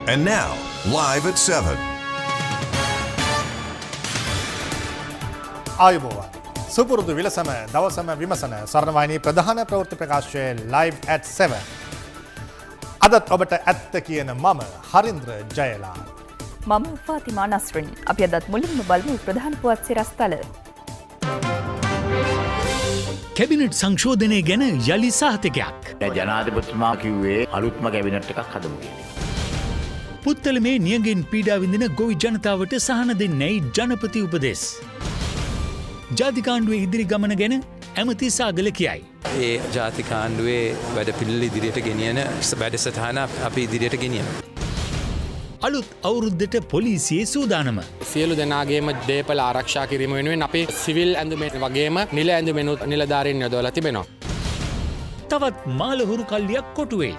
And now, live at 7. ආයුබෝවන්. සුපුරුදු විලසම දවසම විමසන සරණවාහිනී ප්‍රධාන ප්‍රවෘත්ති ප්‍රකාශය live at 7. අදත් ඔබට ඇත්ත කියන මම හරින්ද්‍ර ජයලා. මම ෆාතිමා නස්රින්. අපි අදත් මුලින්ම බලමු ප්‍රධාන පුවත් සිරස්තල. කැබිනට් සංශෝධනය ගැන යලි සහතිකයක්. ජනාධිපතිතුමා කිව්වේ අලුත්ම කැබිනට් එකක් හදමු කියලා. පුත්තලමේ නියගෙන් පීඩා විඳින ගොවි ජනතාවට සහන දෙන්නයි ජනපති උපදෙස්. ජාතිකාණ්ඩුවේ ඉදිරි ගමන ගැන ඇමති සාගල කියයි. ඒ ජාතිකාණ්ඩුවේ වැඩ පිළිවෙල ඉදිරියට ගෙනියන වැඩසටහන අපි ඉදිරියට ගෙනියන. අලුත් අවුරුද්දට පොලිසියේ සූදානම. සියලු දෙනාගේම දේපල ආරක්ෂා කිරීම වෙනුවෙන් අපි සිවිල් ඇඳුමෙන් වගේම නිල ඇඳුමෙනුත් නිලධාරීන් යොදවලා තිබෙනවා. තවත් මාළහුරු කල්ලියක් කොටුවේ.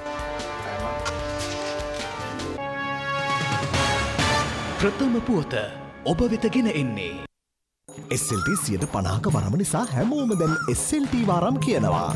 ප්‍රථම පුවත ඔබ වෙත ගෙන එන්නේ. SLT 50% වරම නිසා හැමෝම දැන් SLT වාරම් කියනවා.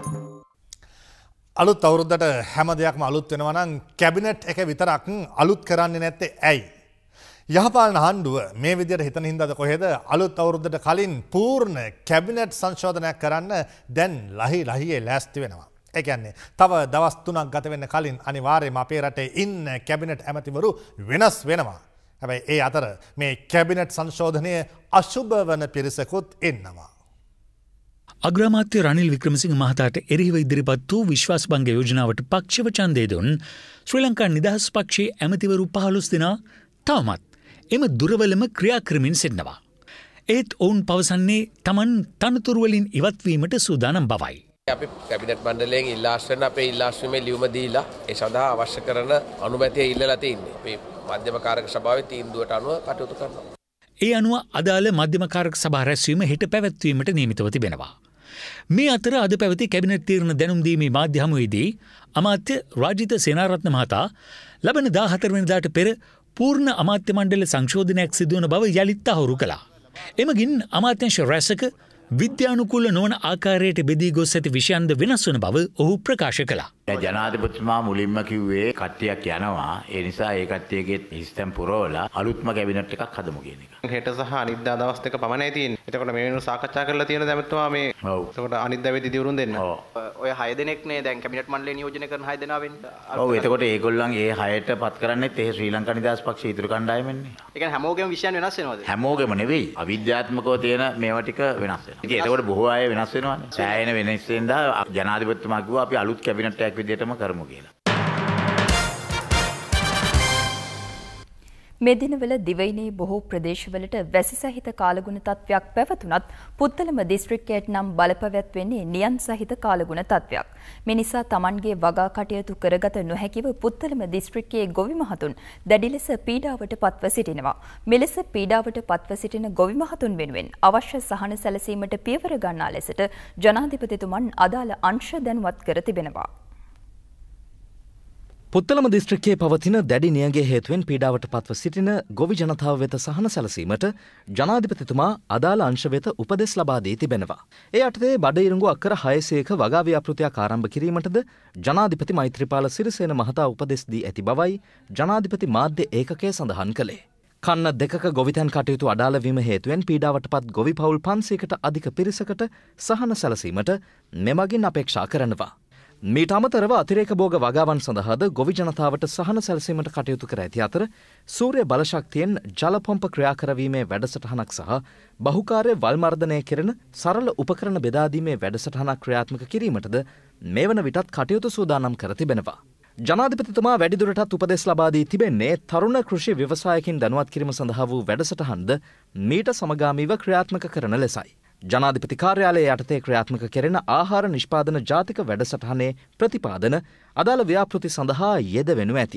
අලුත් අවුරුද්දට හැම දෙයක්ම අලුත් වෙනවා නම් කැබිනට් එක විතරක් අලුත් කරන්නේ නැත්තේ ඇයි? යහපාලන ආණ්ඩුව මේ විදිහට හිතන හින්දාද කොහෙද අලුත් අවුරුද්දට කලින් පූර්ණ කැබිනට් සංශෝධනයක් කරන්න දැන් ලහියේ ලෑස්ති වෙනවා. ඒ කියන්නේ තව දවස් 3ක් ගත වෙන්න කලින් අනිවාර්යයෙන්ම අපේ රටේ ඉන්න කැබිනට් ඇමතිවරු වෙනස් වෙනවා. හැබැයි ඒ අතර මේ කැබිනට් සංශෝධනය අශුභ වන පිරිසකුත් ඉන්නවා. අග්‍රාමාත්‍ය රනිල් වික්‍රමසිංහ මහතාට එරෙහිව ඉදිරිපත් වූ විශ්වාසභංග යෝජනාවට පක්ෂව ඡන්දය දුන් ශ්‍රී ලංකා නිදහස් පක්ෂයේ ඇමතිවරු 15 දෙනා තවමත් එම දුරවලම ක්‍රියා කරමින් සිටිනවා. ඒත් ඔවුන් පවසන්නේ Taman තනතුරු වලින් ඉවත් වීමට සූදානම් බවයි. අපි කැබිනට් මණ්ඩලයෙන් ඉල්ලා අස්වන අපේ ඉල්ලාස්වීමේ ලියුම දීලා ඒ සඳහා අවශ්‍ය කරන අනුමැතිය ඉල්ලලා තියෙන්නේ. අපි මධ්‍යම කාරක සභාවේ තීන්දුවට අනුව කටයුතු කරනවා. ඒ අනුව අදාළ මධ්‍යම කාරක සභා රැස්වීම හෙට පැවැත්වීමට නියමිතව තිබෙනවා. මේ අතර අද පැවති කැබිනට් තීරණ දැනුම් දීමේ මාධ්‍ය හමුවේදී අමාත්‍ය රාජිත සේනාරත්න මහතා ලබන 14 වෙනිදාට පෙර පූර්ණ අමාත්‍ය මණ්ඩල සංශෝධනයක් සිදුවන බව යලිත් අහුරු කළා. එමගින් අමාත්‍යංශ රැසක විද්‍යානුකූල නොවන ආකාරයට බෙදී ගොස් ඇති විෂයන්ද වෙනස් වන බව ඔහු ප්‍රකාශ කළා. ජනාධිපතිතුමා මුලින්ම කිව්වේ කට්ටියක් යනවා. ඒ නිසා ඒ කට්ටියගේ හිස්තැන් පුරවලා අලුත්ම කැබිනට් එකක් හදමු කියන එක. හෙට සහ අනිද්දා දවස් දෙක පමණයි තියෙන්නේ. එතකොට මේ වෙනුව සාකච්ඡා කරලා තියෙන දැමතුමා මේ ඔව්. එතකොට අනිද්දා වෙදි දිවුරුම් දෙන්න. ඔව්. ඔය 6 දෙනෙක්නේ දැන් කැබිනට් මණ්ඩලය නියෝජනය කරන 6 දෙනා වෙන්නේ. ඔව්. එතකොට ඒගොල්ලන් ඒ 6ට පත් කරන්නේත් ඒ ශ්‍රී ලංකා නිදහස් පක්ෂයේ ඉතුරු කණ්ඩායමෙන්නේ. ඒ කියන්නේ හැමෝගෙම විෂයන් වෙනස් වෙනවද? හැමෝගෙම නෙවෙයි. අවිද්‍යාත්මකව තියෙන මේවා ටික වෙනස් වෙනවා. ඉතින් එතකොට බොහෝ අය වෙනස් වෙනවානේ. සෑහෙන වෙනස් වෙනදා ජනාධිපතිතුමා කිව්වා අපි අලුත් කැබිනට් එකක් විදිහටම කරමු කියලා. මේ දිනවල දිවයිනේ බොහෝ ප්‍රදේශවලට වැසි සහිත කාලගුණ තත්ත්වයක් පැවතුනත් පුත්තලම දිස්ත්‍රික්කයට නම් බලපැවැත්වෙන්නේ නියන් සහිත කාලගුණ තත්ත්වයක්. මේ නිසා Tamanගේ වගා කටයුතු කරගත නොහැකිව පුත්තලම දිස්ත්‍රික්කයේ ගොවි මහතුන් දැඩි ලෙස පීඩාවට පත්ව සිටිනවා. මෙලෙස පීඩාවට පත්ව සිටින ගොවි මහතුන් වෙනුවෙන් අවශ්‍ය සහන සැලසීමට පියවර ගන්නා ලෙසට ජනාධිපතිතුමන් අදාළ අංශ දැනුවත් කර තිබෙනවා. පුත්තලම දිස්ත්‍රික්කයේ පවතින දැඩි නියඟේ හේතුවෙන් පීඩාවට පත්ව සිටින ගොවි ජනතාව වෙත සහන සැලසීමට ජනාධිපතිතුමා අදාළ අංශ වෙත උපදෙස් ලබා දී තිබෙනවා. ඒ යටතේ බඩ ඉරඟු අක්කර 600ක වගා ව්‍යාපෘතියක් ආරම්භ කිරීමටද ජනාධිපති මෛත්‍රීපාල සිරිසේන මහතා උපදෙස් දී ඇති බවයි ජනාධිපති මාධ්‍ය ඒකකය සඳහන් කළේ. කන්න දෙකක ගොවිතැන් කටයුතු අඩාල වීම හේතුවෙන් පීඩාවට පත් ගොවි පවුල් 500කට අධික පිරිසකට සහන සැලසීමට මෙමගින් අපේක්ෂා කරනවා. මීට අමතරව අතිරේක භෝග වගාවන් සඳහාද ගොවි ජනතාවට සහන සැලසීමට කටයුතු කර ඇති අතර සූර්ය බලශක්තියෙන් ජල පොම්ප ක්‍රියා කරවීමේ වැඩසටහනක් සහ බහුකාර්ය වල් මර්ධනය කෙරෙන සරල උපකරණ බෙදා දීමේ වැඩසටහනක් ක්‍රියාත්මක කිරීමටද මේ වන විටත් කටයුතු සූදානම් කර තිබෙනවා. ජනාධිපතිතුමා වැඩිදුරටත් උපදෙස් ලබා දී තිබෙන්නේ තරුණ කෘෂි ව්‍යවසායකින් දැනුවත් කිරීම සඳහා වූ වැඩසටහන්ද මීට සමගාමීව ක්‍රියාත්මක කරන ලෙසයි. ජනාධිපති කාර්යාලයේ යටතේ ක්‍රියාත්මක කෙරෙන ආහාර නිෂ්පාදන ජාතික වැඩසටහනේ ප්‍රතිපාදන අදාළ ව්‍යාපෘති සඳහා යෙදවෙනු ඇති.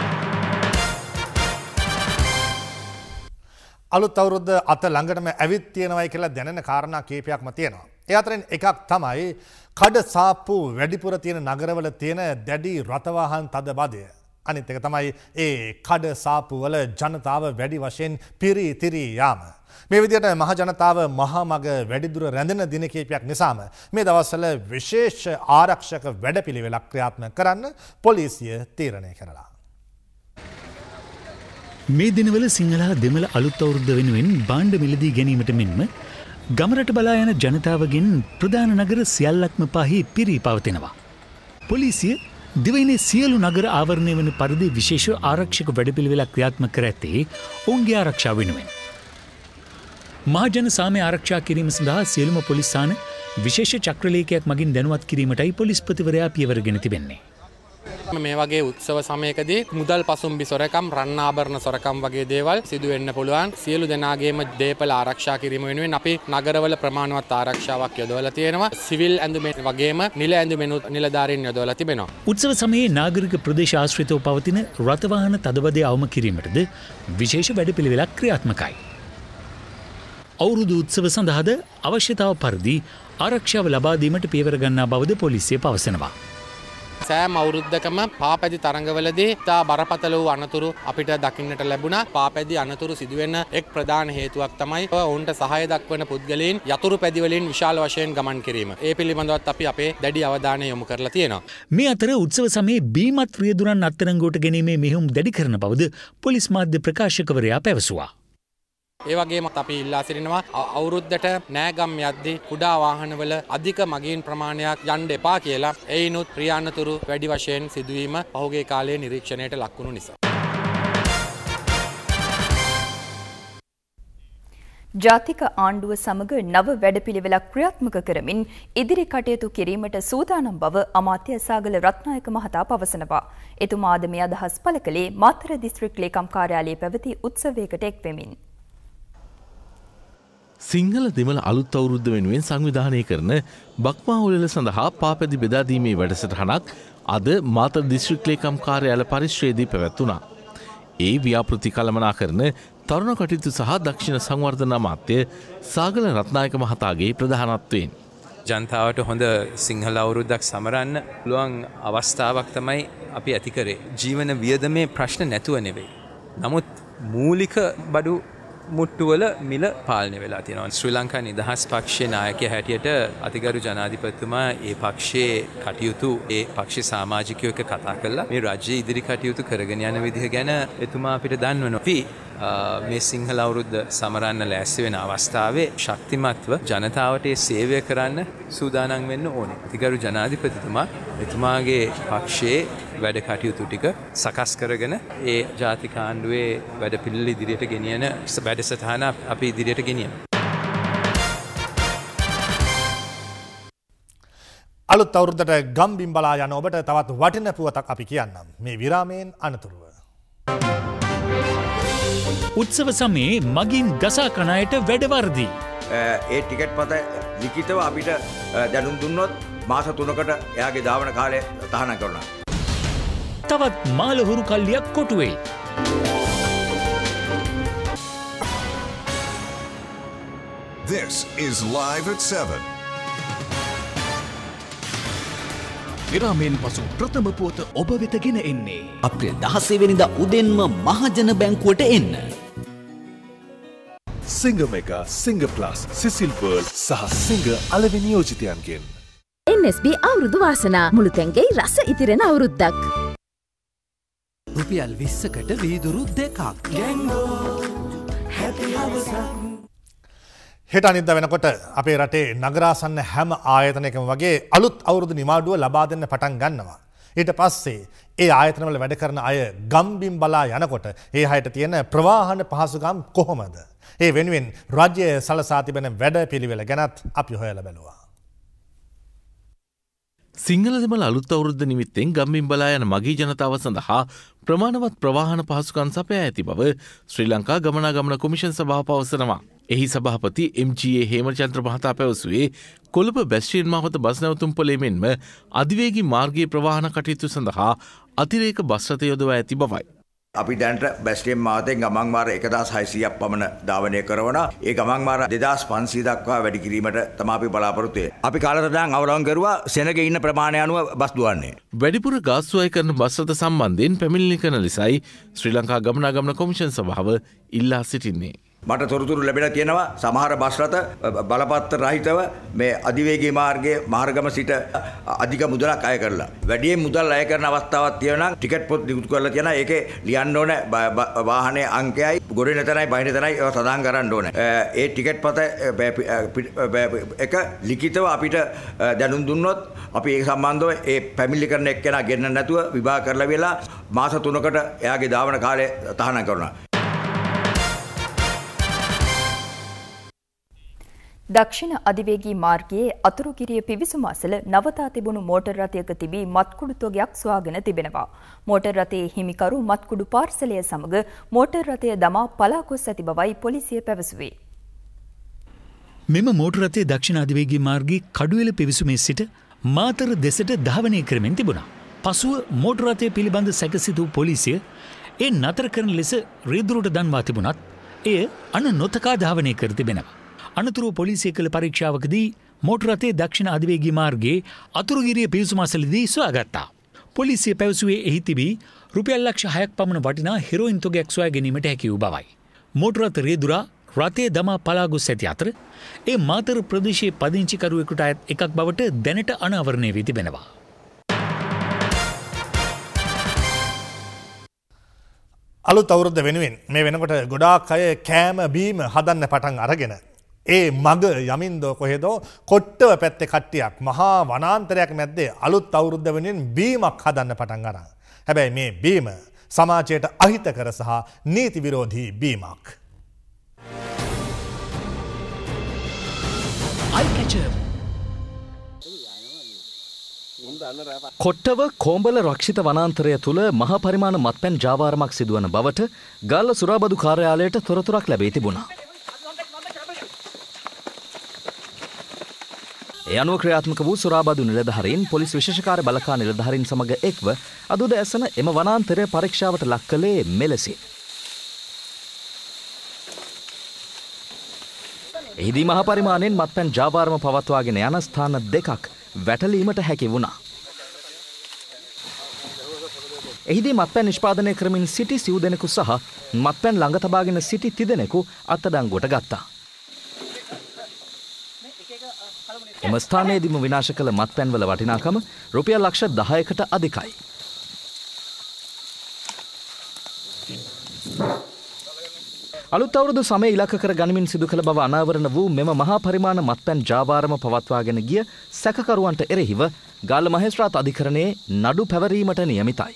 අලුත් අවුරුද්ද අත ළඟටම ඇවිත් තියෙනවයි කියලා දැනෙන කාරණා කීපයක්ම තියෙනවා. ඒ අතරින් එකක් තමයි කඩ සාප්පු වැඩිපුර තියෙන නගරවල තියෙන දැඩි රථවාහන තදබදය. අනිත් එක තමයි ඒ කඩ සාප්පු වල ජනතාව වැඩි වශයෙන් පිරී යාම. මේ විදිහට මහ ජනතාව මහා මග වැඩිදුර රැඳෙන දින කිහිපයක් නිසාම මේ දවස්වල විශේෂ ආරක්ෂක වැඩපිළිවෙලක් ක්‍රියාත්මක කරන්න පොලිසිය තීරණය කරලා. මේ දිනවල සිංහල දෙමළ අලුත් අවුරුද්ද වෙනුවෙන් භාණ්ඩ මිලදී ගැනීමට මෙන්ම ගමරට බලා යන ජනතාවගෙන් ප්‍රධාන නගර සියල්ලක්ම පහි පිරී පවතිනවා. පොලිසිය දිවයිනේ සියලු නගර ආවරණය වන පරිදි විශේෂ ආරක්ෂක වැඩපිළිවෙලක් ක්‍රියාත්මක කර ඇත්තේ ඔවුන්ගේ ආරක්ෂාව වෙනුවෙන්. මහජන සාමය ආරක්ෂා කිරීම සඳහා සියලුම පොලිස් ස්ථාන විශේෂ චක්‍රලේඛයක් මගින් දැනුවත් කිරීමටයි පොලිස්පතිවරයා පියවරගෙන තිබෙන්නේ. මේ වගේ උත්සව සමයකදී මුදල් පසුම්බි සොරකම්, රන්නාභරණ සොරකම් වගේ දේවල් සිදු වෙන්න පුළුවන්. සියලු දෙනාගේම දේපල ආරක්ෂා කිරීම වෙනුවෙන් අපි නගරවල ප්‍රමාණවත් ආරක්ෂාවක් යොදවලා තියෙනවා. සිවිල් ඇඳුමේ වගේම නිල ඇඳුමෙනුත් නිලධාරීන් යොදවලා තිබෙනවා. උත්සව සමයේ නාගරික ප්‍රදේශ ආශ්‍රිතව පවතින රථවාහන තදබදය අවම කිරීමටද විශේෂ වැඩපිළිවෙලක් ක්‍රියාත්මකයි. අවුරුදු උත්සව සඳහාද අවශ්‍යතාව පරිදි ආරක්ෂාව ලබා දීමට පියවර ගන්නා බවද පොලිසිය පවසනවා. සෑම අවුරුද්දකම පාපැදි තරඟවලදී තා බරපතල වූ අනතුරු අපිට දකින්නට ලැබුණා. පාපැදි අනතුරු සිදුවෙන්න එක් ප්‍රධාන හේතුවක් තමයි ඔවුන්ට සහාය දක්වන පුද්ගලයන් යතුරු පැදි වලින් විශාල වශයෙන් ගමන් කිරීම. ඒ පිළිබඳවත් අපි අපේ දැඩි අවධානය යොමු කරලා තියෙනවා. මේ අතර උත්සව සමයේ බීමත් රියදුරන් අත්අඩංගුවට ගැනීමේ මෙහෙයුම් දැඩි කරන බවද පොලිස් මාධ්‍ය ප්‍රකාශකවරයා පැවසුවා. ඒ වගේම අපි ඉල්ලා සිටිනවා අවුරුද්දට නෑගම් යද්දී කුඩා වාහනවල අධික මගීන් ප්‍රමාණයක් යන්න එපා කියලා. එයිනුත් ක්‍රියානතුරු වැඩි වශයෙන් සිදුවීම පහුගිය කාලයේ නිරීක්ෂණයට ලක්වුණු නිසා. ජාතික ආණ්ඩුව සමග නව වැඩපිළිවෙලක් ක්‍රියාත්මක කරමින් ඉදිරි කටයුතු කිරීමට සූදානම් බව අමාත්‍ය සාගල රත්නායක මහතා පවසනවා. එතුමා අද මේ අදහස් පළ කළේ මාතර දිස්ත්‍රික් ලේකම් කාර්යාලයේ පැවති උත්සවයකට එක්වෙමින්. සිංහල දෙමළ අලුත් අවුරුද්ද වෙනුවෙන් සංවිධානය කරන බක්මාවුලල සඳහා පාපැදි බෙදාදීමේ වැඩසටහනක් අද මාතර දිස්ත්‍රික් ලේකම් කාර්යාල පරිශ්‍රයේදී පැවැත්වුණා. ඒ ව්‍යාපෘති කළමනාකරන තරුණ කටයුතු සහ දක්ෂිණ සංවර්ධන අමාත්‍ය සාගල රත්නායක මහතාගේ ප්‍රධානත්වයෙන් ජනතාවට හොඳ සිංහල අවුරුද්දක් සමරන්න පුළුවන් අවස්ථාවක් තමයි අපි ඇති කරේ. ජීවන වියදමේ ප්‍රශ්න නැතුව නෙවෙයි. නමුත් මූලික බඩු මුට්ටුවල මිල පාලනය වෙලා තියෙනවා. ශ්‍රී ලංකා නිදහස් පක්ෂයේ නායකයා හැටියට අතිගරු ජනාධිපතිතුමා ඒ පක්ෂයේ කටයුතු ඒ පක්ෂ සමාජිකයෝ එක්ක කතා කළා. මේ රාජ්‍ය ඉදිරි කටයුතු කරගෙන යන විදිහ ගැන එතුමා අපිට දන්වනවා. අපි මේ සිංහල අවුරුද්ද සමරන්න ලෑස්ති වෙන අවස්ථාවේ ශක්තිමත්ව ජනතාවට ඒ සේවය කරන්න සූදානම් වෙන්න ඕනේ. අතිගරු ජනාධිපතිතුමා එතුමාගේ පක්ෂයේ වැඩ කටයුතු ටික සකස් කරගෙන ඒ ජාතික ආණ්ඩුවේ වැඩ පිළිවෙල ඉදිරියට ගෙනියන වැඩසටහන අපි ඉදිරියට ගෙනියමු. අලුත් අවුරුද්දට ගම්බිම් බලා යන ඔබට තවත් වටින පුවතක් අපි කියන්නම්. මේ විරාමයෙන් අනතුරුව. උත්සව සමයේ මගින් ගසා කන අයට වැඩවර්දී. ඒ ටිකට් පත ලිඛිතව අපිට දැනුම් දුන්නොත් මාස 3කට එයාගේ ධාවන කාලය තහනම් කරනවා. තවත් මාළහුරු කල්ලියක් කොටුවේ. This is Live at 7. විරාමයෙන් පසු ප්‍රථම පුවත ඔබ වෙත ගෙන එන්නේ. අප්‍රේල් 16 වෙනිදා උදෙන්ම මහජන බැංකුවට එන්න. Singer Mega, Singer Plus, Sisil World සහ සිංග අලෙවි නියෝජිතයන්ගෙන් NSB අවුරුදු වාසනා මුළු තැන්ගෙයි රස ඉතිරෙන අවුරුද්දක්. රුපියල් 20කට වීදුරු දෙකක්. හෙට අනිද්දා වෙනකොට අපේ රටේ නගරාසන්න හැම ආයතනයකම වගේ අලුත් අවුරුදු නිමාඩුව ලබා දෙන්න පටන් ගන්නවා. ඊට පස්සේ ඒ ආයතනවල වැඩ කරන අය ගම්බිම් බලා යනකොට ඒ අයට තියෙන ප්‍රවාහන පහසුකම් කොහොමද? ඒ වෙනුවෙන් රාජ්‍ය සලසා තිබෙන වැඩ පිළිවෙල ගැනත් අපි හොයලා බැලුවා. සිංහල දෙමළ අලුත් අවුරුද්ද නිමිත්තෙන් ගම්බිම් බලා යන මගී ජනතාව සඳහා ප්‍රමාණවත් ප්‍රවාහන පහසුකම් සපයා ඇති බව ශ්‍රී ලංකා ගමනාගමන කොමිෂන් සභාව පවසනවා. එහි සභාපති MGA හේමචන්ද්‍ර මහතා පැවසුවේ කොළඹ බැස්ට්‍රියන් මාවත බස් නැවතුම්පොලේ මෙන්ම අධිවේගී මාර්ගයේ ප්‍රවාහන කටයුතු සඳහා අතිරේක බස් රථ යොදවා ඇති බවයි. අපි දැනට බැස්ට්‍රියන් මාවතෙන් ගමන් මාර 1600ක් පමණ ධාවනය කරනවා. ඒ ගමන් මාර 2500 දක්වා වැඩි කිරීමට තමයි අපි බලාපොරොත්තු වෙන්නේ. අපි කාලසටහන් අවලංගු කරුවා සෙනගේ ඉන්න ප්‍රමාණය අනුව බස් දුවන්නේ. වැඩිපුර ගාස්තු අය කරන බස් රථ සම්බන්ධයෙන් පැමිණිලි කරන ලෙසයි ශ්‍රී ලංකා ගමනාගමන කොමිෂන් සභාව ඉල්ලා සිටින්නේ. මට තොරතුරු ලැබෙලා තියෙනවා සමහර බස් රථ බලපත්‍ර රහිතව මේ අධිවේගී මාර්ගයේ මාර්ගම සිට අධික මුදලක් අය කරලා වැඩියෙන් මුදල් අය කරන අවස්ථාවක් තියෙනවා නම් ටිකට් පොත් නිකුත් කරලා තියෙනවා ඒකේ ලියන්න ඕන වාහනේ අංකයයි ගොඩින තැනයි බහින තැනයි ඒවා සඳහන් කරන්න ඕන ඒ ටිකට් පත එක ලිඛිතව අපිට දැනුම් දුන්නොත් අපි ඒක සම්බන්ධව ඒ පැමිණිලි කරන එක්කෙනා ගෙන්න නැතුව විභාග කරලා වෙලා මාස 3කට එයාගේ ධාවන කාලය තහනම් කරනවා. දක්ෂිණ අධිවේගී මාර්ගයේ අතුරුගිරිය පිවිසුම අසල නවතා තිබුණු මෝටර් රථයක තිබී මත්කුඩු තොගයක් සොයාගෙන තිබෙනවා. මෝටර් රථයේ හිමිකරු මත්කුඩු පාර්සලය සමග මෝටර් රථය දමා පලා ගොස් ඇති බවයි පොලිසිය පැවසුවේ. මෙම මෝටර් රථය දක්ෂිණ අධිවේගී මාර්ගයේ කඩුවෙල පිවිසුමේ සිට මාතර දෙසට ධාවනය කරමින් තිබුණා. පසුව මෝටර් රථය පිළිබඳ සැකසිතූ පොලිසිය ඒ නතර කරන ලෙස රියදුරට දන්වා තිබුණත් එය නොතකා ධාවනය කර තිබෙනවා. අනතුරුව පොලිසිය කළ පරීක්ෂාවකදී මෝටර් රථයේ දක්ෂිණ අධිවේගී මාර්ගයේ අතුරුගිරිය පිවිසුම අසලදී සොයාගත්තා. පොලිසිය පැවසුවේ එහි තිබී රුපියල් ලක්ෂ 6ක් පමණ වටිනා හෙරෝයින් තොගයක් සොයා ගැනීමට හැකි වූ බවයි. මෝටර් රථ රියදුරා රථයේ දමා පලා ගොස් ඇති අතර ඒ මාතර ප්‍රදේශයේ පදිංචිකරුවෙකුට අයත් එකක් බවට දැනට අනාවරණය වී තිබෙනවා. අලුත් අවුරුද්ද වෙනුවෙන් මේ වෙනකොට ගොඩාක් අය කෑම බීම හදන්න පටන් අරගෙන ඒ මග යමින්දෝ කොහෙදෝ කොට්ටව පැත්තේ කට්ටියක් මහා වනාන්තරයක් මැද්දේ අලුත් අවුරුද්ද වෙනුවෙන් බීමක් හදන්න පටන් අරන්. හැබැයි මේ බීම සමාජයට අහිතකර සහ නීති විරෝධී බීමක්. කොට්ටව කෝඹල රක්ෂිත වනාන්තරය තුළ මහා පරිමාණ මත්පැන් ජාවාරමක් සිදුවන බවට ගල්ල සුරාබදු කාර්යාලයට තොරතුරක් ලැබී තිබුණා. ඒ අනුව ක්‍රියාත්මක වූ සුරාබදු නිලධාරීන් පොලිස් විශේෂකාර්ය බලකා නිලධාරීන් සමග එක්ව අද උදෑසන එම වනාන්තරය පරීක්ෂාවට ලක් කළේ මෙලෙසින්. එහිදී මහා පරිමාණයෙන් මත්පැන් ජාවාරම පවත්වාගෙන යන ස්ථාන දෙකක් වැටලීමට හැකි වුණා. එහිදී මත්පැන් නිෂ්පාදනය කරමින් සිටි සිව් දෙනෙකු සහ මත්පැන් ළඟ තබාගෙන සිටි තිදෙනෙකු අත්අඩංගුවට ගත්තා. එම ස්ථානයේදීම විනාශ කළ මත්පැන්වල වටිනාකම රුපියල් ලක්ෂ 10කට අධිකයි. අලුත් අවුරුදු සමය ඉලක්ක කර ගනිමින් සිදු කළ බව අනාවරණ වූ මෙම මහා පරිමාණ මත්පැන් ජාවාරම පවත්වාගෙන ගිය සැකකරුවන්ට එරෙහිව ගාල්ල මහේස්ත්‍රාත් අධිකරණයේ නඩු පැවරීමට නියමිතයි.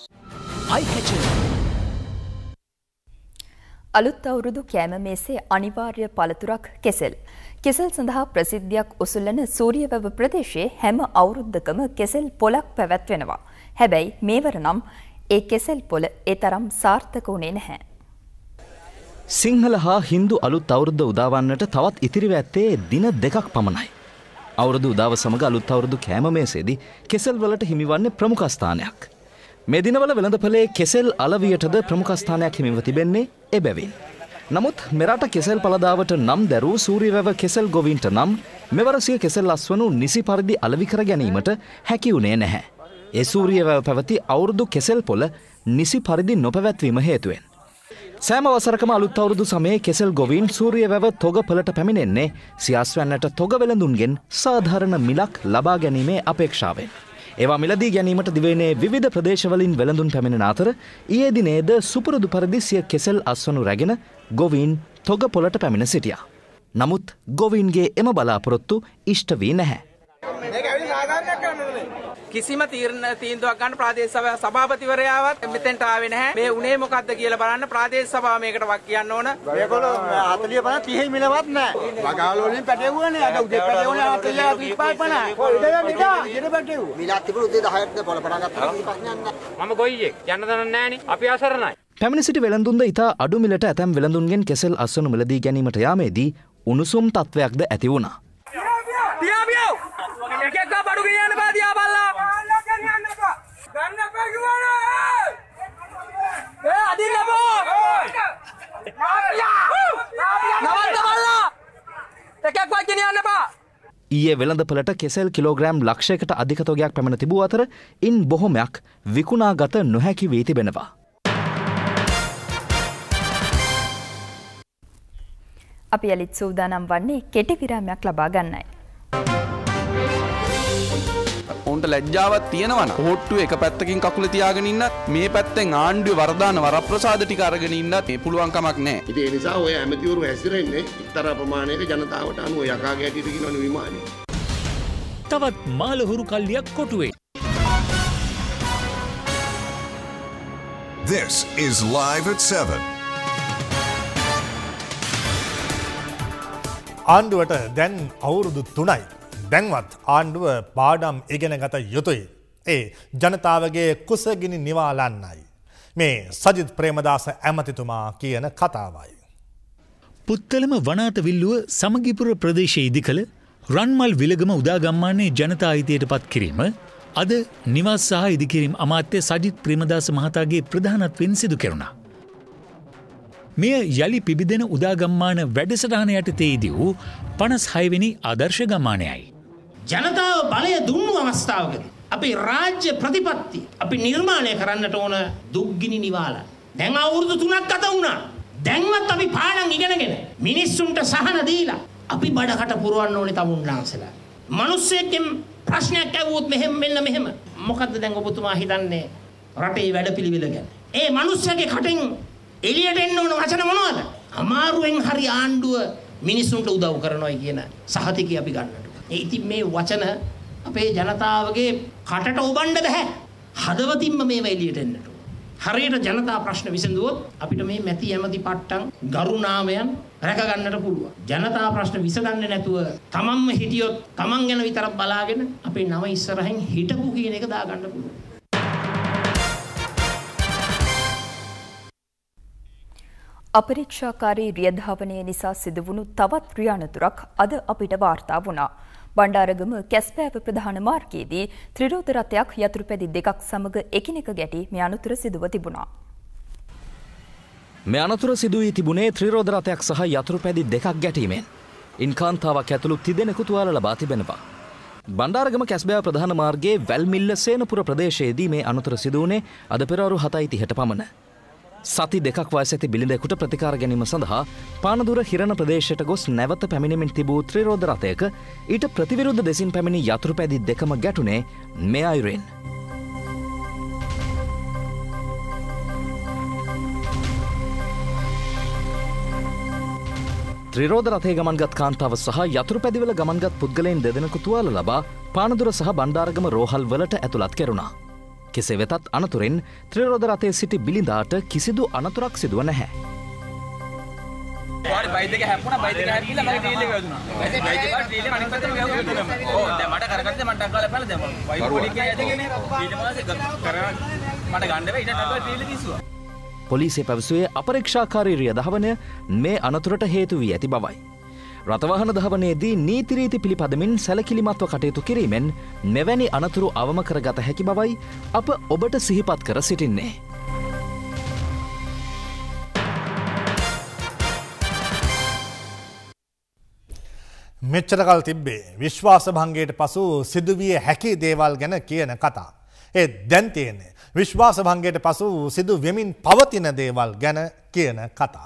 අලුත් අවුරුදු කෑම මේසේ අනිවාර්ය පළතුරක් කෙසෙල්. කෙසෙල් සඳහා ප්‍රසිද්ධියක් උසුලන සූරියවැව ප්‍රදේශයේ හැම අවුරුද්දකම කෙසෙල් පොලක් පැවැත්වෙනවා. හැබැයි මේවර නම් ඒ කෙසෙල් පොල ඒ තරම් සාර්ථක වුණේ නැහැ. සිංහල හා හින්දු අලුත් අවුරුද්ද උදාවන්නට තවත් ඉතිරිව ඇත්තේ දින 2ක් පමණයි. අවුරුදු උදාව සමග අලුත් අවුරුදු කෑම මේසේදී කෙසෙල් වලට හිමිවන්නේ ප්‍රමුඛ ස්ථානයක්. මේ දිනවල වෙළඳපොලේ කෙසෙල් අලවියටද ප්‍රමුඛ ස්ථානයක් හිමිව තිබෙන්නේ එබැවින්. නමුත් මෙරට කෙසෙල් පළදාවට නම් දැරූ සූරියවැව කෙසෙල් ගොවීන්ට නම් මෙවර සිය කෙසෙල් අස්වනු නිසි පරිදි අලවි කර ගැනීමට හැකි වුණේ නැහැ. ඒ සූරියවැව පැවති අවුරුදු කෙසෙල් පොළ නිසි පරිදි නොපැවැත්වීම හේතුවෙන්. සෑම වසරකම අලුත් අවුරුදු සමයේ කෙසෙල් ගොවීන් සූරියවැව තොග පොළට පැමිණෙන්නේ සියාස්වැන්නට තොග වෙළඳුන්ගෙන් සාධාරණ මිලක් ලබා ගැනීමේ අපේක්ෂාවෙන්. ඒවා මිලදී ගැනීමට දිවයිනේ විවිධ ප්‍රදේශවලින් වෙළඳුන් පැමිණෙන අතර ඊයේ දිනේද සුපුරුදු පරිදි සිය කෙසෙල් අස්වනු රැගෙන ගොවීන් තොග පොළට පැමිණ සිටියා. නමුත් ගොවීන්ගේ එම බලාපොරොත්තු ඉෂ්ට වී නැහැ. කිසිම තීන්දුවක් ගන්න ප්‍රාදේශ සභාපතිවරයාවත් මෙතෙන්ට ආවේ නැහැ. මේ උනේ මොකද්ද කියලා බලන්න ප්‍රාදේශ සභාව මේකට වක් කියන්න ඕන. මේගොල්ලෝ 40 50 30 මිලවත් නැහැ. වගාවල වලින් පැටවුවනේ. අද උදේ පැටවුනේ 40 35 50. මිලක් තිබුණ උදේ 10ට පොළ පටන් ගත්තා. මම ගොයියෙක් යන්න දන්නේ නැහනේ. අපි අසරණයි. පැමිණ සිටි වෙළඳුන්ද ඉතා අඩු මිලට ඇතැම් වෙළඳුන්ගෙන් කෙසෙල් අස්වනු මිලදී ගැනීමට යාමේදී උණුසුම් තත්වයක්ද ඇති වුණා. ඊයේ වෙළඳපළට කෙසෙල් කිලෝග්‍රෑම් ලක්ෂයකට අධික තොගයක් පැමිණ තිබූ අතර ඉන් බොහොමයක් විකුණාගත නොහැකි වී තිබෙනවා. අපි යලිත් සූදානම් වන්නේ කෙටි විරාමයක් ලබා ගන්නයි. උන්ට ලැජ්ජාවක් තියෙනවනම් පොට්ටු එක පැත්තකින් කකුල තියාගෙන ඉන්න මේ පැත්තෙන් ආණ්ඩුවේ වරදාන වරප්‍රසාද ටික අරගෙන ඉන්නත් මේ පුළුවන් කමක් නැහැ. ඉතින් ඒ නිසා ඔය ඇමතිවරු හැසිරෙන්නේ එක්තරා ප්‍රමාණයක ජනතාවට අනුව යකාගේ ඇටියට කියනවනේ විමානේ. තවත් මාළහුරු කල්ලියක් කොටුවේ. This is Live at 7. ආණ්ඩුවට දැන් අවුරුදු 3යි. දැන්වත් ආණ්ඩුව පාඩම් ඉගෙන ගත යුතුයි. ඒ ජනතාවගේ කුසගිනි නිවාලන්නයි. මේ සජිත් ප්‍රේමදාස ඇමතිතුමා කියන කතාවයි. පුත්තලම වනාත විල්ලුව සමගිපුර ප්‍රදේශයේ ඉදිකළ රන්මල් විලගම උදාගම්මානයේ ජනතා අයිතියට පත් කිරීම අද නිවාස සහ ඉදිකිරීම අමාත්‍ය සජිත් ප්‍රේමදාස මහතාගේ ප්‍රධානත්වයෙන් සිදු කෙරුණා. මෙය යළි පිබිදෙන උදාගම්මාන වැඩසටහන යටතේදී වූ 56 වෙනි ආදර්ශ ගම්මානයයි. ජනතාව බලය දුන්නු අවස්ථාවකදී අපි රාජ්‍ය ප්‍රතිපත්ති අපි නිර්මාණය කරන්නට ඕන දුක්ගිනි නිවාල. දැන් අවුරුදු 3ක් ගත වුණා. දැන්වත් අපි පාඩම් ඉගෙනගෙන මිනිස්සුන්ට සහන දීලා අපි බඩකට පුරවන්න ඕනේ තමුන්ලාන්සලා. මිනිස්සෙක්ගෙන් ප්‍රශ්නයක් ඇහුවොත් මෙහෙම මෙන්න මෙහෙම. මොකද්ද දැන් ඔබතුමා හිතන්නේ රටේ වැඩපිළිවෙල ගැන? ඒ මිනිස්සගේ කටෙන් එළියට එන්න ඕන වචන මොනවද? අමාරුවෙන් හරි ආණ්ඩුව මිනිස්සුන්ට උදව් කරනවායි කියන සහතිකය අපි ගන්නට. ඒ ඉතින් මේ වචන අපේ ජනතාවගේ කටට ඔබන්න බෑ. හදවතින්ම මේව එළියට එන්නට. හරියට ජනතා ප්‍රශ්න විසඳුවොත් අපිට මේ මැති ඇමති පට්ටම් ගරුනාමයන් රැක ගන්නට පුළුවන්. ජනතා ප්‍රශ්න විසඳන්නේ නැතුව තමන්ම හිටියොත් තමන් ගැන විතරක් බලාගෙන අපේ නම ඉස්සරහින් හිටපු කියන එක දා ගන්න පුළුවන්. අපරීක්ෂාකාරී රියධාවනය නිසා සිදුවුණු තවත් ක්‍රියානතුරක් අද අපිට වාර්තා වුණා. බණ්ඩාරගම කැස්පෑව ප්‍රධාන මාර්ගයේදී ත්‍රිරෝද රථයක් යතුරුපැදි දෙකක් සමග එකිනෙක ගැටි මේ අනතුර සිදුව තිබුණා. මේ අනතුර සිදු වී තිබුණේ ත්‍රිරෝද රථයක් සහ යතුරුපැදි දෙකක් ගැටීමෙන්. ඉන් කාන්තාවක් ඇතුළු තිදෙනෙකු තුවාල ලබා තිබෙනවා. බණ්ඩාරගම කැස්බෑව ප්‍රධාන මාර්ගයේ වැල්මිල්ල සේනපුර ප්‍රදේශයේදී මේ අනතුර සිදු වුණේ අද පෙරවරු 7:30ට පමණ. සති දෙකක් වයස ඇති බිලිඳෙකුට ප්‍රතිකාර ගැනීම සඳහා පානදුර හිරණ ප්‍රදේශයට ගොස් නැවත පැමිණෙමින් තිබූ ත්‍රිරෝද රථයක ඊට ප්‍රතිවිරුද්ධ දෙසින් පැමිණි යතුරුපැදි දෙකම ගැටුනේ මේ අයුරෙන්. ත්‍රිරෝද රථයේ ගමන්ගත් කාන්තාව සහ යතුරුපැදිවල ගමන්ගත් පුද්ගලයන් දෙදෙනෙකු තුවාල ලබා පානදුර සහ බණ්ඩාරගම රෝහල් වලට ඇතුළත් කෙරුණා. කෙසේ වෙතත් අනතුරෙන් ත්‍රිරෝද රථයේ සිටි බිලිඳාට කිසිදු අනතුරක් සිදුව නැහැ. බයික් එක හැප්පුණා බයික් එක හැප්පිලා මගේ රීල් එක වැදුනා. බයික් එක රීල් එක අනිත් පැත්තට වැදුනා. ඕ දැන් මට කරගත්තේ මට ටක් ගාලා පැනලා දැන් බයික් පොඩි එකේ ඇදගෙන ඊට පස්සේ කරා මට ගන්න බෑ ඊට ටක් ගාලා රීල් එක කිස්සුවා. පොලිසිය පැවසුවේ අපරීක්ෂාකාරී රියධාවනය මේ අනතුරට හේතු වී ඇති බවයි. රථවාහන ධාවනයේදී නීතිරීති පිළිපදමින් සැලකිලිමත්ව කටයුතු කිරීමෙන් මෙවැනි අනතුරු අවම කරගත හැකි බවයි අප ඔබට සිහිපත් කර සිටින්නේ. මෙච්චරකල් තිබ්බේ විශ්වාස භංගයට පසු සිදුවිය හැකි දේවල් ගැන කියන කතා. ඒ දැන් තියෙන්නේ විශ්වාස භංගයට පසු සිදු වෙමින් පවතින දේවල් ගැන කියන කතා.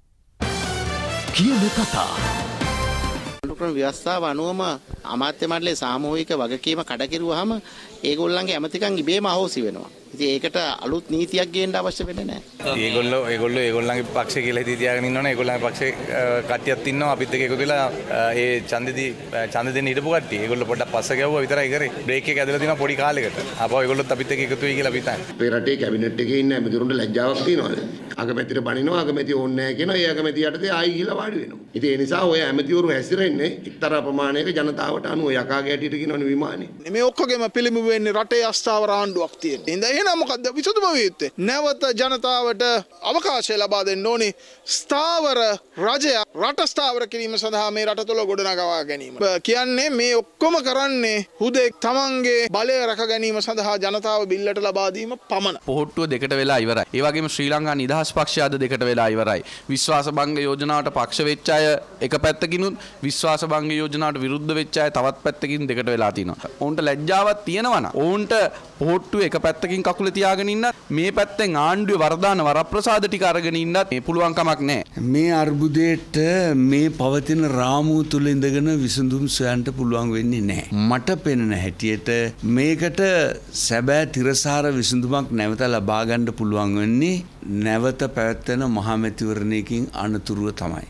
කියන කතා. ව්‍යවස්ථාව අනුවම අමාත්‍ය මණ්ඩලයේ සාමූහික වගකීම කඩකිරුවාම ඒගොල්ලන්ගේ ඇමතිකම් ඉබේම අහෝසි වෙනවා. ඉතින් ඒකට අලුත් නීතියක් ගේන්න අවශ්‍ය වෙන්නේ නැහැ. ඒගොල්ලෝ ඒගොල්ලන්ගේ පක්ෂේ කියලා හිතී තියාගෙන ඉන්නවනේ. ඒගොල්ලන්ගේ පක්ෂේ කට්ටියක් ඉන්නවා අපිත් එක්ක එකතු වෙලා ඒ ඡන්ද දෙන්න හිටපු කට්ටිය. ඒගොල්ලෝ පොඩ්ඩක් පස්ස ගැව්වා විතරයි කරේ. බ්‍රේක් එක ඇදලා තියෙනවා පොඩි කාලෙකට. ආපහු ඒගොල්ලොත් අපිත් එක්ක එකතු වෙයි කියලා අපි හිතන්නේ. අපේ රටේ කැබිනට් එකේ ඉන්න ඇමතිවරුන්ට ලැජ්ජාවක් තියෙනවද? අගමැතිට බනිනවා අගමැති ඕනේ නැහැ කියනවා. ඒ අගමැති යටතේ ආයි ගිහලා වාඩි වෙනවා. ඉතින් ඒ නිසා ඔය ඇමතිවරු හැසිරෙන්නේ එක්තරා ප්‍රමාණයක ජනතාවට අනුව යකාගේ ඇටියට කියනවනේ විමානේ. මේ ඔක්කොගෙම පිළිඹු වෙන්නේ රටේ අස්ථාවර ආණ්ඩුවක් තියෙන. ඉතින් එහෙනම් මොකද්ද විසඳුම වෙන්නේ? නැවත ජනතාවට අවකාශය ලබා දෙන්න ඕනේ. ස්ථාවර රජය රට ස්ථාවර කිරීම සඳහා මේ රට තුළ ගොඩනගා ගැනීම. කියන්නේ මේ ඔක්කොම කරන්නේ හුදෙක් තමන්ගේ බලය රැක ගැනීම සඳහා ජනතාව බිල්ලට ලබා දීම පමණ. පොහොට්ටුව දෙකට වෙලා ඉවරයි. ඒ වගේම ශ්‍රී ලංකා නිදහස් නිදහස් පක්ෂය අද දෙකට වෙලා ඉවරයි. විශ්වාස භංග යෝජනාවට පක්ෂ වෙච්ච අය එක පැත්තකිනුත් විශ්වාස භංග යෝජනාවට විරුද්ධ වෙච්ච අය තවත් පැත්තකින් දෙකට වෙලා තිනවා. ඔවුන්ට ලැජ්ජාවක් තියෙනවා නම් ඔවුන්ට පොහොට්ටුව එක පැත්තකින් කකුල තියාගෙන ඉන්නත් මේ පැත්තෙන් ආණ්ඩුවේ වරදාන වරප්‍රසාද ටික අරගෙන ඉන්නත් මේ පුළුවන් කමක් නැහැ. මේ අර්බුදයට මේ පවතින රාමුව තුල ඉඳගෙන විසඳුම් සොයන්න පුළුවන් වෙන්නේ නැහැ. මට පෙනෙන හැටියට මේකට සැබෑ තිරසාර විසඳුමක් නැවත ලබා ගන්න පුළුවන් වෙන්නේ නැවත පැවැත්වෙන මහමැතිවරණයකින් අනතුරුව තමයි.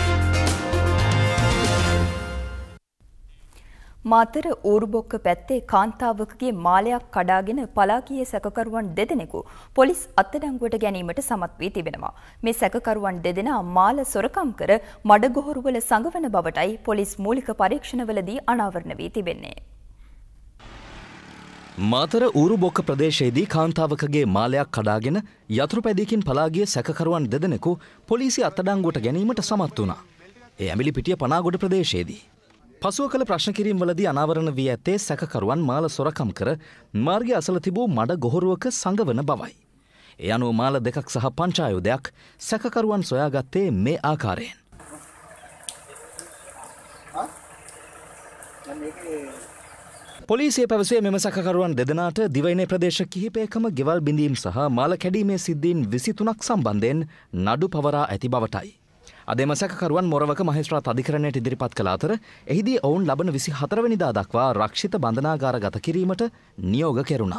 මාතර ඌරුබොක්ක පැත්තේ කාන්තාවකගේ මාලයක් කඩාගෙන පලා ගිය සැකකරුවන් දෙදෙනෙකු පොලිස් අත්අඩංගුවට ගැනීමට සමත් වී තිබෙනවා. මේ සැකකරුවන් දෙදෙනා මාල සොරකම් කර මඩගොහරුවල සංගවන බවටයි පොලිස් මූලික පරීක්ෂණවලදී අනාවරණ වී තිබෙන්නේ. මාතර ඌරුබොක්ක ප්‍රදේශයේදී කාන්තාවකගේ මාලයක් කඩාගෙන යතුරුපැදියකින් පලා ගිය සැකකරුවන් දෙදෙනෙකු පොලිසිය අත්අඩංගුවට ගැනීමට සමත් වුණා. ඒ ඇඹිලිපිටිය පනාගොඩ ප්‍රදේශයේදී පසුව කළ ප්‍රශ්න කිරීම්වලදී අනාවරණ වී ඇත්තේ සැකකරුවන් මාල සොරකම් කර මාර්ගය අසල තිබූ මඩ ගොහරුවක සංගවන බවයි. ඒ අනුව මාල දෙකක් සහ පංචායුධයක් සැකකරුවන් සොයාගත්තේ මේ ආකාරයෙන්. පොලිසිය පැවසුවේ මෙම සැකකරුවන් දෙදෙනාට දිවයිනේ ප්‍රදේශ කිහිපයකම ගෙවල් බිඳීම් සහ මාල කැඩීමේ සිද්ධීන් 23ක් සම්බන්ධයෙන් නඩු පවරා ඇති බවටයි. අදෙම සැකකරුවන් මොරවක මහේස්ත්‍රාත් අධිකරණයට ඉදිරිපත් කළ අතර එහිදී ඔවුන් ලබන 24 වෙනිදා දක්වා රක්ෂිත බන්ධනාගාර ගත කිරීමට නියෝග කෙරුණා.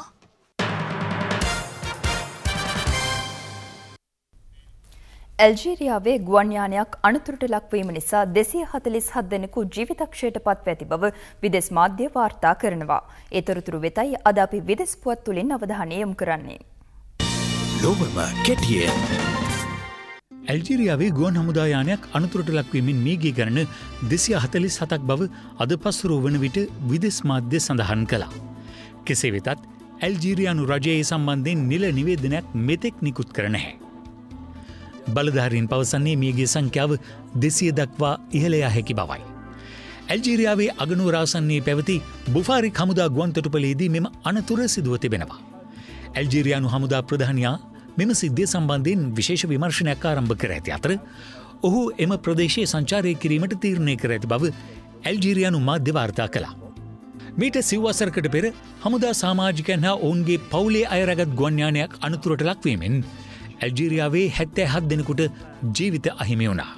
ඇල්ජීරියාවේ ගුවන් යානයක් අනතුරට ලක්වීම නිසා 247 දෙනෙකු ජීවිතක්ෂයට පත්ව ඇති බව විදෙස් මාධ්‍ය වාර්තා කරනවා. ඒ තොරතුරු වෙතයි අද අපි විදෙස් පුවත් තුලින් අවධානය යොමු කරන්නේ. ලෝකම කෙටියෙන් ඇල්ජීරියාවේ ගුවන් හමුදා යානයක් අනතුරට ලක්වීමෙන් මියගිය ගණන 247ක් බව අද පසුරු වන විට විදෙස් මාධ්‍ය සඳහන් කළා. කෙසේ වෙතත් ඇල්ජීරියානු රජයේ සම්බන්ධයෙන් නිල නිවේදනයක් මෙතෙක් නිකුත් කර නැහැ. බලධාරීන් පවසන්නේ මියගිය සංඛ්‍යාව 200 දක්වා ඉහළ යා හැකි බවයි. ඇල්ජීරියාවේ අගනුවර ආසන්නයේ පැවති බුෆාරික් හමුදා ගුවන්තොටුපළේදී මෙම අනතුර සිදුව තිබෙනවා. ඇල්ජීරියානු හමුදා ප්‍රධානියා මෙම සිද්ධිය සම්බන්ධයෙන් විශේෂ විමර්ශනයක් ආරම්භ කර ඇති අතර ඔහු එම ප්‍රදේශයේ සංචාරය කිරීමට තීරණය කර ඇති බව ඇල්ජීරියානු මාධ්‍ය වාර්තා කළා. මීට සිව් වසරකට පෙර හමුදා සමාජිකයන් හා ඔවුන්ගේ පවුලේ අය රැගත් ගුවන් යානයක් අනතුරට ලක්වීමෙන් ඇල්ජීරියාවේ 77 දෙනෙකුට ජීවිත අහිමි වුණා.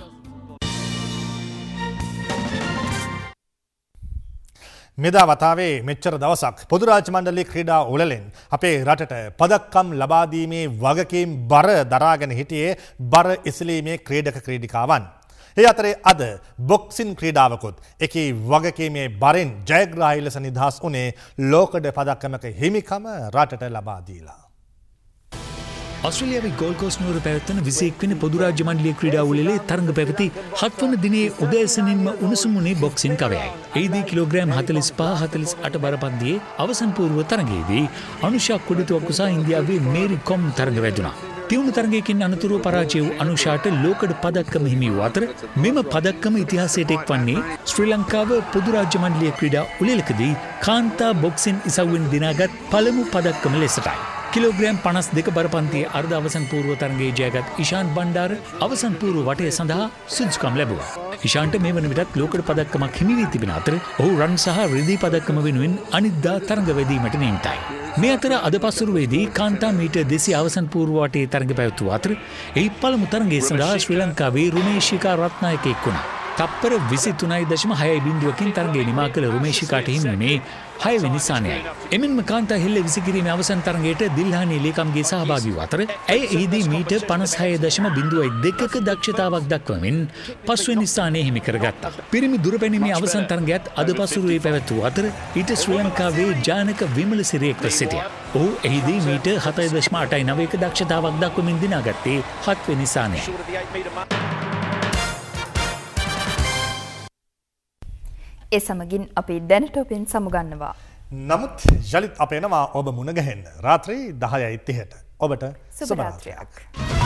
මෙදා වතාවේ මෙච්චර දවසක් පොදු රාජ්‍ය මණ්ඩලයේ ක්‍රීඩා උළෙලෙන් අපේ රටට පදක්කම් ලබා දීමේ වගකීම් බර දරාගෙන හිටියේ බර ඉස්ලීමේ ක්‍රීඩක ක්‍රීඩිකාවන්. ඒ අතරේ අද බොක්සින් ක්‍රීඩාවකුත් එකී වගකීමේ බරෙන් ජයග්‍රාහී ලෙස නිදහස් වුණේ ලෝකඩ පදක්කමක හිමිකම රටට ලබා දීලා. ඔස්ට්‍රේලියාවේ ගෝල්ඩ් කෝස්ට් නුවර පැවැත්වෙන 21 වෙනි පොදු රාජ්‍ය මණ්ඩලයේ ක්‍රීඩා උළෙලේ තරඟ පැවති 7 වන දිනේ උදෑසනින්ම උණුසුම් වුණේ බොක්සින් කවයයි. එහිදී කිලෝග්‍රෑම් 45-48 බරපන්තියේ අවසන් පූර්ව තරඟයේදී අනුෂා කුඩිතුවක්කු සහ ඉන්දියාවේ මේරි කොම් තරඟ වැදුණා. තියුණු තරඟයකින් අනතුරුව පරාජය වූ අනුෂාට ලෝකඩ පදක්කම හිමි වූ අතර මෙම පදක්කම ඉතිහාසයට එක්වන්නේ ශ්‍රී ලංකාව පොදු රාජ්‍ය මණ්ඩලයේ ක්‍රීඩා උළෙලකදී කාන්තා බොක්සින් ඉසව්වෙන් දිනාගත් පළමු පදක්කම ලෙසටයි. කිලෝග්‍රෑම් 52 බරපන්තියේ අර්ධ අවසන් පූර්ව තරඟයේ ජයගත් ඉෂාන් බණ්ඩාර අවසන් පූර්ව වටය සඳහා සුදුසුකම් ලැබුවා. ඉෂාන්ට මේ වන විටත් ලෝකඩ පදක්කමක් හිමි වී තිබෙන අතර ඔහු රන් සහ රිදී පදක්කම වෙනුවෙන් අනිද්දා තරඟ වැදීමට නියමිතයි. මේ අතර අද පසුරුවේදී කාන්තා මීටර් 200 අවසන් පූර්ව වටේ තරඟ පැවැත්වූ අතර එහි පළමු තරඟයේ සඳහා ශ්‍රී ලංකාවේ රුමේෂිකා රත්නායක එක් වුණා. තප්පර 23.6 තරඟය නිමා කළ රුමේෂිකාට හිමි වුණේ 6 වෙනි ස්ථානයයි. එමෙන්ම කාන්තා හෙල්ල විසිකිරීමේ අවසන් තරඟයට දිල්හානි ලේකම්ගේ සහභාගී වූ අතර ඇය එහිදී මීටර් 56.02ක දක්ෂතාවක් දක්වමින් 5 වෙනි ස්ථානය හිමි කරගත්තා. පිරිමි දුරපැනීමේ අවසන් තරඟයත් අද පසුරුවේ පැවැත්වූ අතර ඊට ශ්‍රී ලංකාවේ ජානක විමලසිරි එක්ව සිටියා. ඔහු එහිදී මීටර් 7.89ක දක්ෂතාවක් දක්වමින් දිනාගත්තේ 7 වෙනි ස්ථානයයි. ඒ සමගින් අපි දැනට ඔබෙන් සමුගන්නවා. නමුත් යලිත් අපේනවා ඔබ මුණ ගැහෙන්න රාත්‍රී 10:30ට. ඔබට සුබ රාත්‍රියක්.